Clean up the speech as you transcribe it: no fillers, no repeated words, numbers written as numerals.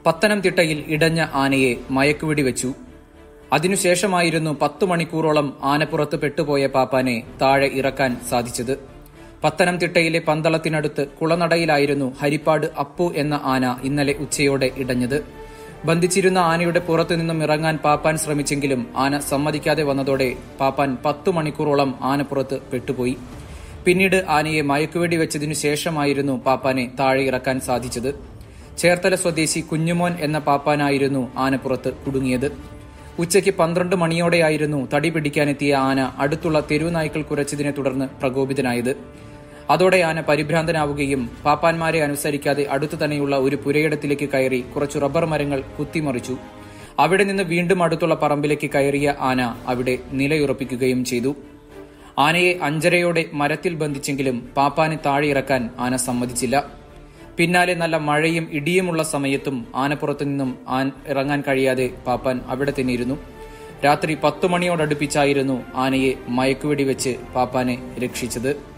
പത്തനംതിട്ടയിൽ ഇടഞ്ഞ ആനയെ മയക്കുവെടി വെച്ചു. അതിനുശേഷമായിരുന്നു 10 മണിക്കൂറോളം ആനപ്പുറത്ത് പെട്ടുപോയ പാപ്പാനെ താഴെ ഇറക്കാൻ സാധിച്ചത്. പത്തനംതിട്ടയിലെ പന്തളത്തിനടുത്ത് കുളനടയിലായിരുന്നു ഹരിപ്പാട് അപ്പു എന്ന ആന ഇന്നലെ ഉച്ചയോടെ ഇടഞ്ഞത്. ബന്ധിച്ചിരുന്ന ആനയുടെ പുറത്തുനിന്നും ഇറങ്ങാൻ പാപ്പാൻ ശ്രമിച്ചെങ്കിലും ആന സമ്മതിക്കാതെ വന്നതോടെ പാപ്പാൻ 10 മണിക്കൂറോളം ആനപ്പുറത്ത് പെട്ടുപോയി. പിന്നീട് ആനയെ മയക്കുവെടി വെച്ചതിനു ശേഷമായിരുന്നു പാപ്പാനെ താഴെ ഇറക്കാൻ സാധിച്ചത്. ചേർത്തല സ്വദേശി കുഞ്ഞുമോൻ എന്ന പാപ്പാനായിരുന്നു ആനപ്പുറത്ത് കുടുങ്ങിയത്. ഉച്ചയ്ക്ക് 12 മണിയോടെയായിരുന്നു തടി പിടിക്കാനെത്തിയ ആന അടുത്തുള്ള തെരുവുനായ്ക്കൾ കുരച്ചതിനെ തുടർന്ന് പ്രകോപിതനായത്. അതോടെ ആന പരിഭ്രാന്തനാവുകയും പാപ്പാന്മാരെ അനുസരിക്കാതെ അടുത്തു തന്നെയുള്ള ഒരു പുരയിടത്തിലേക്ക് കയറി കുറച്ചു റബ്ബർ മരങ്ങൾ കുത്തിമറിച്ചു. അവിടെ നിന്ന് വീണ്ടും അടുത്തുള്ള പറമ്പിലേക്ക് കയറിയ ആന അവിടെ നിലയുറപ്പിക്കുകയും ചെയ്തു. ആനയെ 5:30 മരത്തിൽ ബന്ധിച്ചെങ്കിലും പാപ്പാനെ താഴെ ഇറക്കാൻ ആന സമ്മതിച്ചില്ല. പിന്നാലെ നല്ല മഴയും ഇടിയുമുള്ള സമയത്തും ആനപ്പുറത്തു നിന്നും ഇറങ്ങാൻ കഴിയാതെ പാപ്പാൻ അവിടെ തന്നെ ഇരുന്നു. രാത്രി 10 മണിയോടടുപ്പിച്ചായിരുന്നു ആനയെ മയക്കുവെടി വെച്ച് പാപ്പാനെ രക്ഷിച്ചത്.